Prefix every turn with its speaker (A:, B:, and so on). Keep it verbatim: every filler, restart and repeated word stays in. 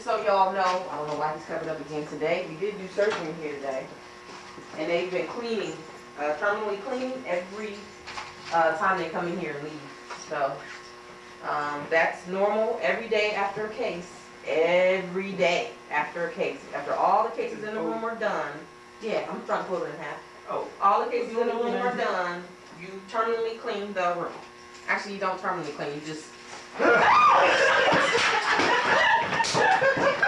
A: so y'all know, I don't know why he's covered up again today. We did do surgery in here today. And they've been cleaning, uh, terminally cleaning every uh, time they come in here and leave. So um, that's normal every day after a case. Every day after a case. After all the cases in the room are done. Yeah, I'm trying to pull it in half. Oh, all the cases in the room are done. You terminally clean the room. Actually, you don't terminally clean. You just